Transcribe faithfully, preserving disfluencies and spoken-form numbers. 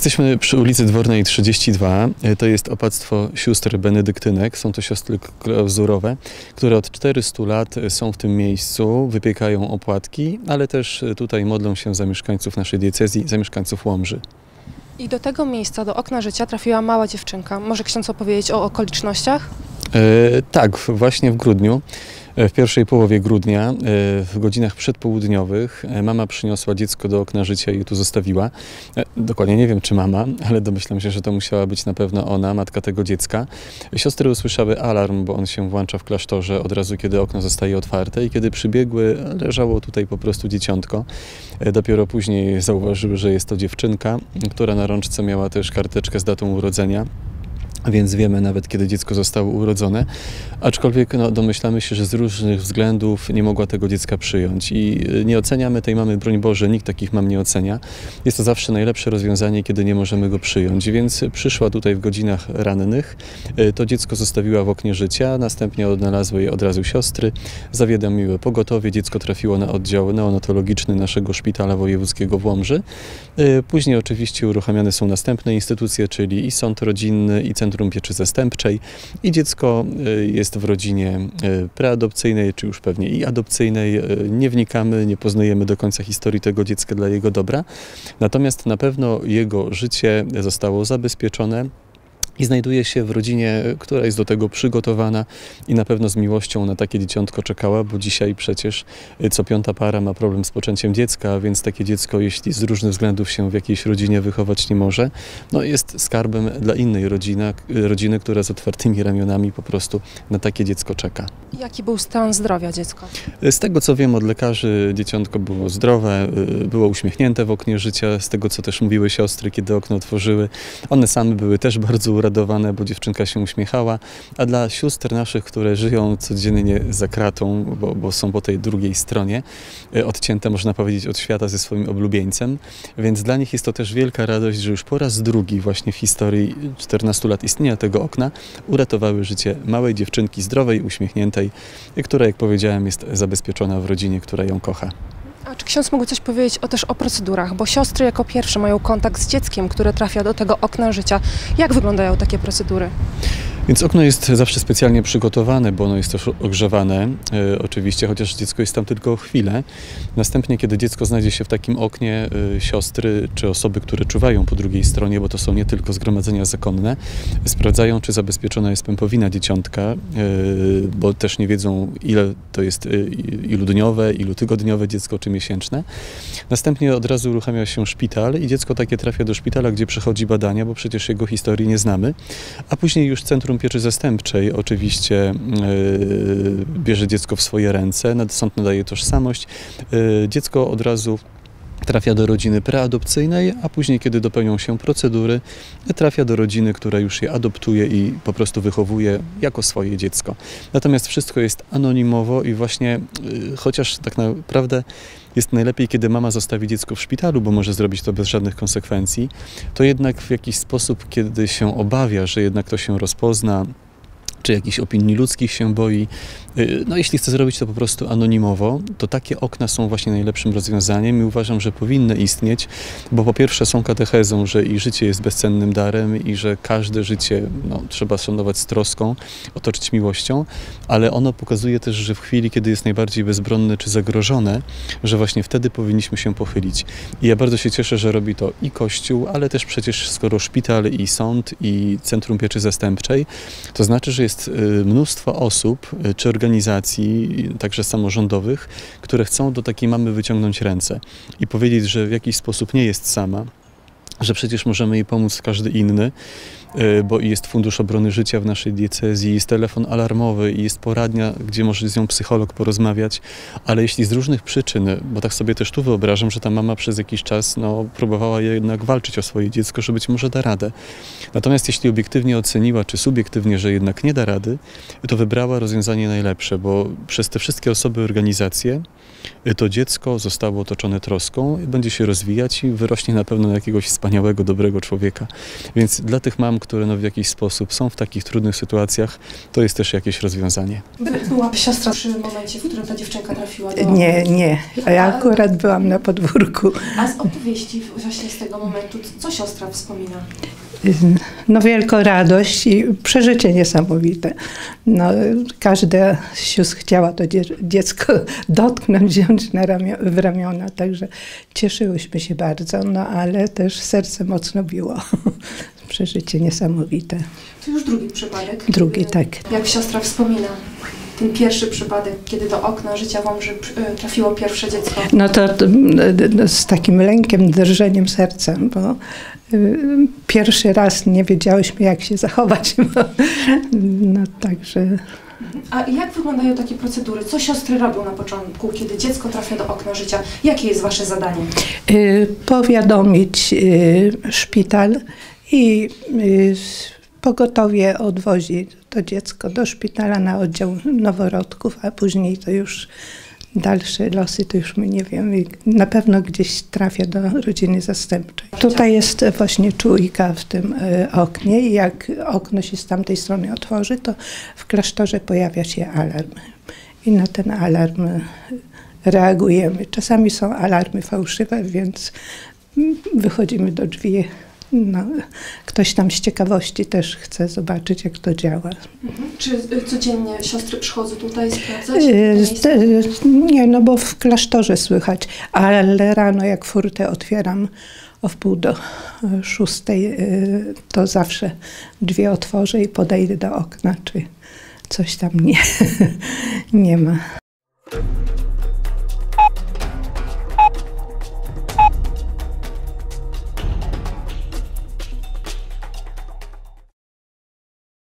Jesteśmy przy ulicy Dwornej trzydzieści dwa. To jest opactwo sióstr benedyktynek. Są to siostry klauzurowe, które od czterystu lat są w tym miejscu, wypiekają opłatki, ale też tutaj modlą się za mieszkańców naszej diecezji, za mieszkańców Łomży. I do tego miejsca, do okna życia trafiła mała dziewczynka. Może ksiądz opowiedzieć o okolicznościach? E, tak, właśnie w grudniu. W pierwszej połowie grudnia, w godzinach przedpołudniowych, mama przyniosła dziecko do okna życia i je tu zostawiła. Dokładnie nie wiem, czy mama, ale domyślam się, że to musiała być na pewno ona, matka tego dziecka. Siostry usłyszały alarm, bo on się włącza w klasztorze od razu, kiedy okno zostaje otwarte, i kiedy przybiegły, leżało tutaj po prostu dzieciątko. Dopiero później zauważyły, że jest to dziewczynka, która na rączce miała też karteczkę z datą urodzenia. Więc wiemy nawet, kiedy dziecko zostało urodzone, aczkolwiek no, domyślamy się, że z różnych względów nie mogła tego dziecka przyjąć i nie oceniamy tej mamy, broń Boże, nikt takich mam nie ocenia. Jest to zawsze najlepsze rozwiązanie, kiedy nie możemy go przyjąć, więc przyszła tutaj w godzinach rannych, to dziecko zostawiła w oknie życia, następnie odnalazły je od razu siostry, zawiadomiły pogotowie, dziecko trafiło na oddział neonatologiczny naszego szpitala wojewódzkiego w Łomży. Później oczywiście uruchamiane są następne instytucje, czyli i sąd rodzinny, i centrum pieczy zastępczej, i dziecko jest w rodzinie preadopcyjnej, czy już pewnie i adopcyjnej. Nie wnikamy, nie poznajemy do końca historii tego dziecka dla jego dobra. Natomiast na pewno jego życie zostało zabezpieczone i znajduje się w rodzinie, która jest do tego przygotowana i na pewno z miłością na takie dzieciątko czekała, bo dzisiaj przecież co piąta para ma problem z poczęciem dziecka, więc takie dziecko, jeśli z różnych względów się w jakiejś rodzinie wychować nie może, no jest skarbem dla innej rodziny, rodziny, która z otwartymi ramionami po prostu na takie dziecko czeka. Jaki był stan zdrowia dziecka? Z tego, co wiem od lekarzy, dzieciątko było zdrowe, było uśmiechnięte w oknie życia, z tego, co też mówiły siostry, kiedy okno otworzyły. One same były też bardzo uradowane, bo dziewczynka się uśmiechała, a dla sióstr naszych, które żyją codziennie za kratą, bo, bo są po tej drugiej stronie, odcięte, można powiedzieć, od świata ze swoim oblubieńcem, więc dla nich jest to też wielka radość, że już po raz drugi właśnie w historii czternastu lat istnienia tego okna uratowały życie małej dziewczynki, zdrowej, uśmiechniętej, która, jak powiedziałem, jest zabezpieczona w rodzinie, która ją kocha. A czy ksiądz mógł coś powiedzieć o, też o procedurach? Bo siostry jako pierwsze mają kontakt z dzieckiem, które trafia do tego okna życia. Jak wyglądają takie procedury? Więc okno jest zawsze specjalnie przygotowane, bo ono jest też ogrzewane, e, oczywiście, chociaż dziecko jest tam tylko chwilę. Następnie, kiedy dziecko znajdzie się w takim oknie, e, siostry czy osoby, które czuwają po drugiej stronie, bo to są nie tylko zgromadzenia zakonne, sprawdzają, czy zabezpieczona jest pępowina dzieciątka, e, bo też nie wiedzą, ile to jest, e, ilu dniowe, ilu tygodniowe dziecko, czy miesięczne. Następnie od razu uruchamia się szpital i dziecko takie trafia do szpitala, gdzie przechodzi badania, bo przecież jego historii nie znamy, a później już centrum pieczy zastępczej oczywiście yy, bierze dziecko w swoje ręce, sąd nadaje tożsamość, yy, dziecko od razu trafia do rodziny preadopcyjnej, a później, kiedy dopełnią się procedury, trafia do rodziny, która już je adoptuje i po prostu wychowuje jako swoje dziecko. Natomiast wszystko jest anonimowo i właśnie, yy, chociaż tak naprawdę jest najlepiej, kiedy mama zostawi dziecko w szpitalu, bo może zrobić to bez żadnych konsekwencji, to jednak w jakiś sposób, kiedy się obawia, że jednak to się rozpozna, czy jakichś opinii ludzkich się boi. No jeśli chce zrobić to po prostu anonimowo, to takie okna są właśnie najlepszym rozwiązaniem i uważam, że powinny istnieć, bo po pierwsze są katechezą, że i życie jest bezcennym darem i że każde życie no, trzeba szanować z troską, otoczyć miłością, ale ono pokazuje też, że w chwili, kiedy jest najbardziej bezbronne czy zagrożone, że właśnie wtedy powinniśmy się pochylić. I ja bardzo się cieszę, że robi to i Kościół, ale też przecież skoro szpital i sąd i Centrum Pieczy Zastępczej, to znaczy, że jest mnóstwo osób czy organizacji, także samorządowych, które chcą do takiej mamy wyciągnąć ręce i powiedzieć, że w jakiś sposób nie jest sama, że przecież możemy jej pomóc każdy inny, bo jest Fundusz Obrony Życia w naszej diecezji, jest telefon alarmowy i jest poradnia, gdzie może z nią psycholog porozmawiać, ale jeśli z różnych przyczyn, bo tak sobie też tu wyobrażam, że ta mama przez jakiś czas no, próbowała jednak walczyć o swoje dziecko, że być może da radę. Natomiast jeśli obiektywnie oceniła, czy subiektywnie, że jednak nie da rady, to wybrała rozwiązanie najlepsze, bo przez te wszystkie osoby, organizacje, to dziecko zostało otoczone troską, będzie się rozwijać i wyrośnie na pewno na jakiegoś wspaniałego, dobrego człowieka. Więc dla tych mam, które no w jakiś sposób są w takich trudnych sytuacjach, to jest też jakieś rozwiązanie. Była siostra przy momencie, w którym ta dziewczynka trafiła do... Nie, nie. Ja akurat byłam na podwórku. A z opowieści właśnie z tego momentu, co siostra wspomina? No wielką radość i przeżycie niesamowite. No, każda z sióstr chciała to dziecko dotknąć, wziąć na ramio w ramiona, także cieszyłyśmy się bardzo, no ale też serce mocno biło. Przeżycie niesamowite. To już drugi przypadek. Drugi, tak. Jak siostra wspomina ten pierwszy przypadek, kiedy do okna życia Łomży trafiło pierwsze dziecko? No to, to z takim lękiem, drżeniem serca, bo y, pierwszy raz nie wiedziałyśmy, jak się zachować. Bo, no także... A jak wyglądają takie procedury? Co siostry robią na początku, kiedy dziecko trafia do okna życia? Jakie jest wasze zadanie? Y, powiadomić y, szpital i y, pogotowie odwozi to dziecko do szpitala na oddział noworodków, a później to już dalsze losy, to już my nie wiemy. Na pewno gdzieś trafia do rodziny zastępczej. Tutaj jest właśnie czujka w tym y, oknie i jak okno się z tamtej strony otworzy, to w klasztorze pojawia się alarm. I na ten alarm y, reagujemy. Czasami są alarmy fałszywe, więc y, wychodzimy do drzwi. No, ktoś tam z ciekawości też chce zobaczyć, jak to działa. Mhm. Czy codziennie siostry przychodzą tutaj sprawdzać? Yy, nie, no bo w klasztorze słychać, ale rano jak furtę otwieram o wpół do szóstej, yy, to zawsze drzwi otworzę i podejdę do okna, czy coś tam nie, nie ma.